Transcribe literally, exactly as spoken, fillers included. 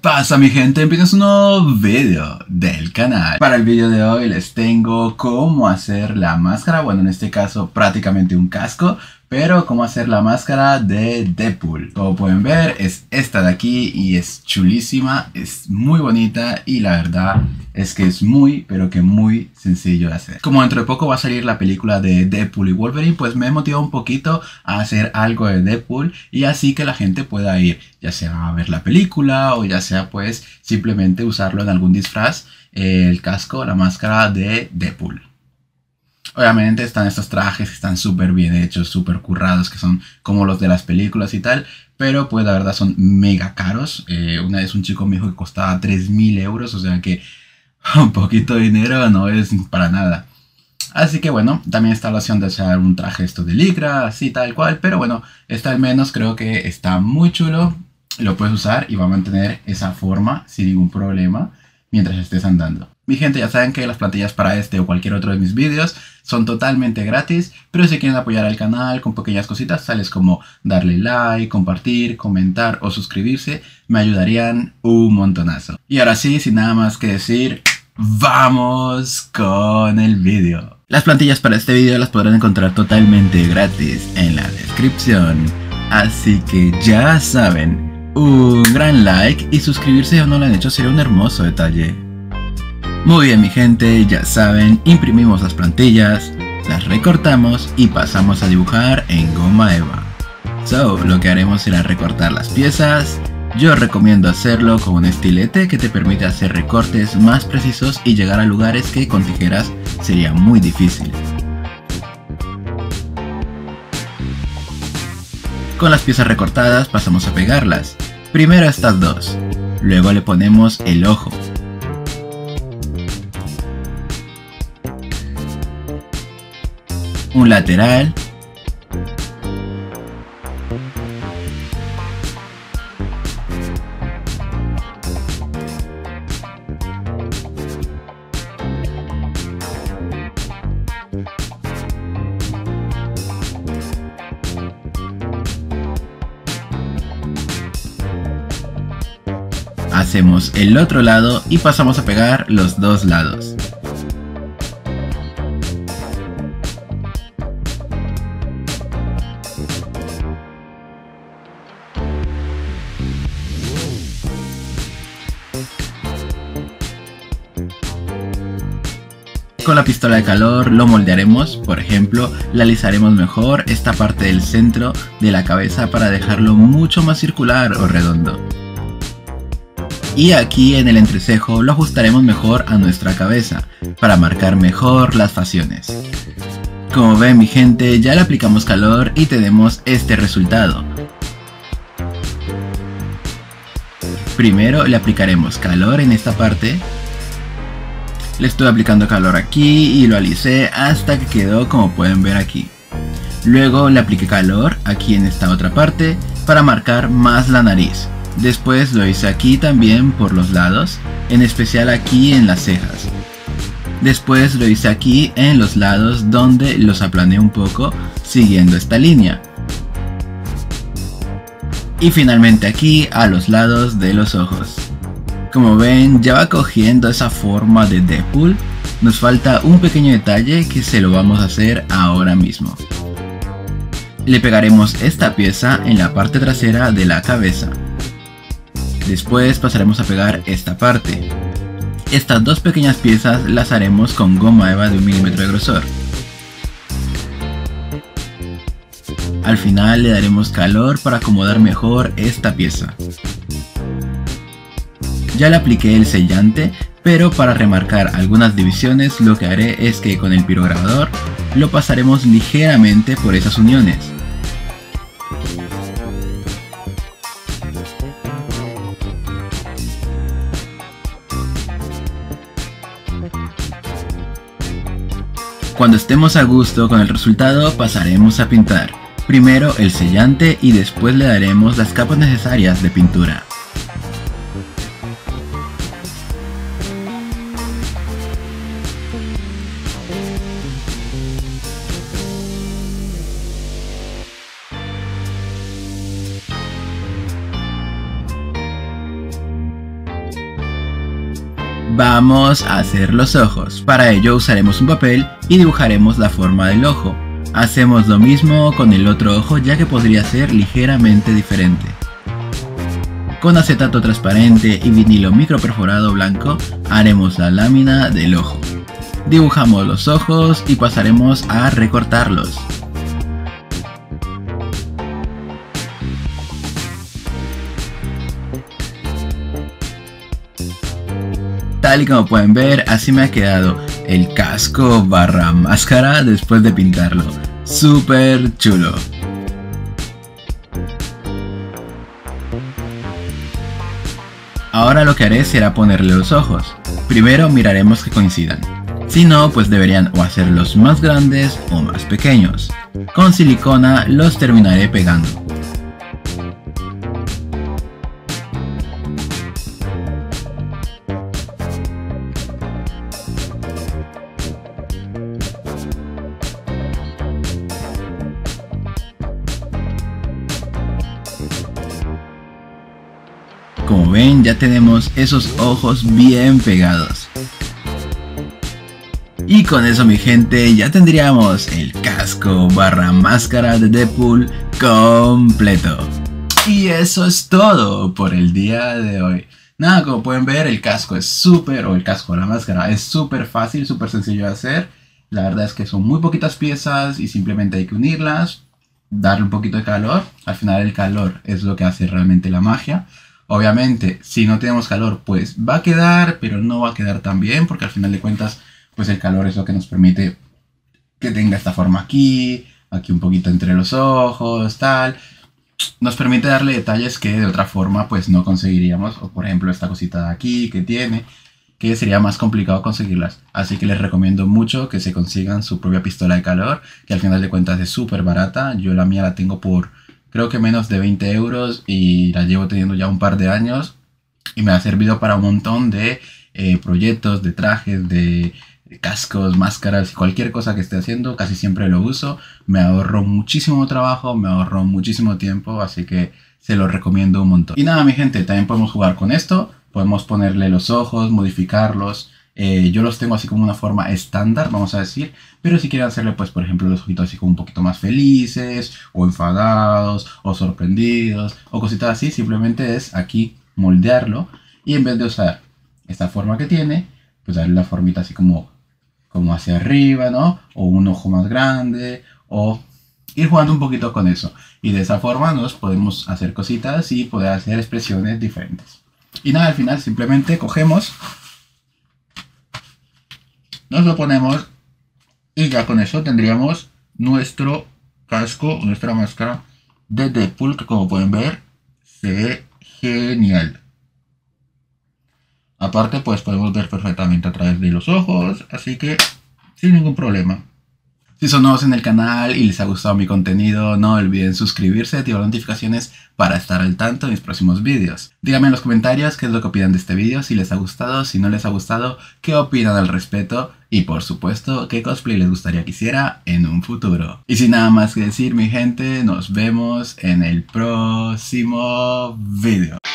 Pasa mi gente, empieza un nuevo video del canal. Para el video de hoy les tengo cómo hacer la máscara, bueno en este caso prácticamente un casco, pero cómo hacer la máscara de Deadpool. Como pueden ver es esta de aquí y es chulísima, es muy bonita y la verdad es que es muy pero que muy sencillo de hacer. Como dentro de poco va a salir la película de Deadpool y Wolverine, pues me he motivado un poquito a hacer algo de Deadpool y así que la gente pueda ir, ya sea a ver la película o ya sea pues simplemente usarlo en algún disfraz, eh, el casco, la máscara de Deadpool. Obviamente están estos trajes que están súper bien hechos, súper currados, que son como los de las películas y tal, pero pues la verdad son mega caros. Eh, una vez un chico me dijo que costaba tres mil euros, o sea que un poquito de dinero no es para nada. Así que bueno, también está la opción de hacer un traje esto de licra, así tal cual, pero bueno, este al menos creo que está muy chulo, lo puedes usar y va a mantener esa forma sin ningún problema mientras estés andando. Mi gente, ya saben que las plantillas para este o cualquier otro de mis vídeos son totalmente gratis, pero si quieren apoyar al canal con pequeñas cositas, tales como darle like, compartir, comentar o suscribirse, me ayudarían un montonazo. Y ahora sí, sin nada más que decir, ¡vamos con el vídeo! Las plantillas para este vídeo las podrán encontrar totalmente gratis en la descripción, así que ya saben, un gran like y suscribirse si aún no lo han hecho sería un hermoso detalle. Muy bien mi gente, ya saben, imprimimos las plantillas, las recortamos y pasamos a dibujar en goma eva. So, lo que haremos será recortar las piezas. Yo recomiendo hacerlo con un estilete que te permite hacer recortes más precisos y llegar a lugares que con tijeras sería muy difícil. Con las piezas recortadas pasamos a pegarlas. Primero estas dos, luego le ponemos el ojo. Un lateral. Hacemos el otro lado y pasamos a pegar los dos lados. Con la pistola de calor lo moldearemos, por ejemplo, la alisaremos mejor esta parte del centro de la cabeza para dejarlo mucho más circular o redondo. Y aquí en el entrecejo lo ajustaremos mejor a nuestra cabeza, para marcar mejor las facciones. Como ven mi gente, ya le aplicamos calor y tenemos este resultado. Primero le aplicaremos calor en esta parte. Le estoy aplicando calor aquí y lo alicé hasta que quedó como pueden ver aquí. Luego le apliqué calor aquí en esta otra parte para marcar más la nariz. Después lo hice aquí también por los lados, en especial aquí en las cejas. Después lo hice aquí en los lados donde los aplané un poco siguiendo esta línea. Y finalmente aquí a los lados de los ojos. Como ven, ya va cogiendo esa forma de Deadpool. Nos falta un pequeño detalle que se lo vamos a hacer ahora mismo. Le pegaremos esta pieza en la parte trasera de la cabeza. Después pasaremos a pegar esta parte. Estas dos pequeñas piezas las haremos con goma eva de un milímetro de grosor. Al final le daremos calor para acomodar mejor esta pieza. Ya le apliqué el sellante, pero para remarcar algunas divisiones lo que haré es que con el pirograbador lo pasaremos ligeramente por esas uniones. Cuando estemos a gusto con el resultado pasaremos a pintar. Primero el sellante y después le daremos las capas necesarias de pintura. Vamos a hacer los ojos. Para ello usaremos un papel y dibujaremos la forma del ojo. Hacemos lo mismo con el otro ojo, ya que podría ser ligeramente diferente. Con acetato transparente y vinilo microperforado blanco haremos la lámina del ojo. Dibujamos los ojos y pasaremos a recortarlos. Tal y como pueden ver, así me ha quedado el casco barra máscara después de pintarlo. Súper chulo. Ahora lo que haré será ponerle los ojos. Primero miraremos que coincidan. Si no, pues deberían o hacerlos más grandes o más pequeños. Con silicona los terminaré pegando. Como ven, ya tenemos esos ojos bien pegados. Y con eso, mi gente, ya tendríamos el casco barra máscara de Deadpool completo. Y eso es todo por el día de hoy. Nada, como pueden ver, el casco es súper, o el casco, la máscara, es súper fácil, súper sencillo de hacer. La verdad es que son muy poquitas piezas y simplemente hay que unirlas, darle un poquito de calor. Al final el calor es lo que hace realmente la magia. Obviamente, si no tenemos calor, pues va a quedar, pero no va a quedar tan bien, porque al final de cuentas, pues el calor es lo que nos permite que tenga esta forma aquí, aquí un poquito entre los ojos, tal. Nos permite darle detalles que de otra forma pues no conseguiríamos, o por ejemplo esta cosita de aquí que tiene, que sería más complicado conseguirlas. Así que les recomiendo mucho que se consigan su propia pistola de calor, que al final de cuentas es súper barata. Yo la mía la tengo por creo que menos de veinte euros y la llevo teniendo ya un par de años y me ha servido para un montón de eh, proyectos, de trajes, de, de cascos, máscaras, cualquier cosa que esté haciendo, casi siempre lo uso. Me ahorro muchísimo trabajo, me ahorro muchísimo tiempo, así que se lo recomiendo un montón. Y nada, mi gente, también podemos jugar con esto, podemos ponerle los ojos, modificarlos. Eh, yo los tengo así como una forma estándar, vamos a decir. Pero si quieren hacerle, pues, por ejemplo, los ojitos así como un poquito más felices, o enfadados, o sorprendidos, o cositas así, simplemente es aquí moldearlo. Y en vez de usar esta forma que tiene, pues darle la formita así como, como hacia arriba, ¿no? O un ojo más grande, o ir jugando un poquito con eso. Y de esa forma nos podemos hacer cositas y poder hacer expresiones diferentes. Y nada, al final simplemente cogemos, nos lo ponemos y ya con eso tendríamos nuestro casco, nuestra máscara de Deadpool, que como pueden ver se ve genial. Aparte pues podemos ver perfectamente a través de los ojos, así que sin ningún problema. Si son nuevos en el canal y les ha gustado mi contenido, no olviden suscribirse y activar notificaciones para estar al tanto de mis próximos vídeos. Díganme en los comentarios qué es lo que opinan de este vídeo, si les ha gustado, si no les ha gustado, qué opinan al respecto y por supuesto qué cosplay les gustaría que hiciera en un futuro. Y sin nada más que decir, mi gente, nos vemos en el próximo vídeo.